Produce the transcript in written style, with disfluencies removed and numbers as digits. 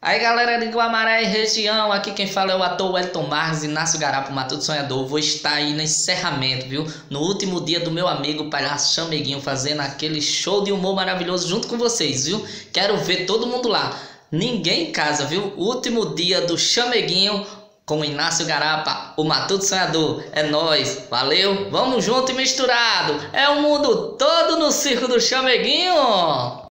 Aí galera de Guamaré e região, aqui quem fala é o ator Wellington Marques, Inácio Garapa, Matuto Sonhador. Vou estar aí no encerramento, viu? No último dia do meu amigo Palhaço Chameguinho, fazendo aquele show de humor maravilhoso junto com vocês, viu? Quero ver todo mundo lá. Ninguém em casa, viu? Último dia do Chameguinho com o Inácio Garapa, o Matuto Sonhador. É nóis, valeu, vamos junto e misturado. É o mundo todo no circo do Chameguinho.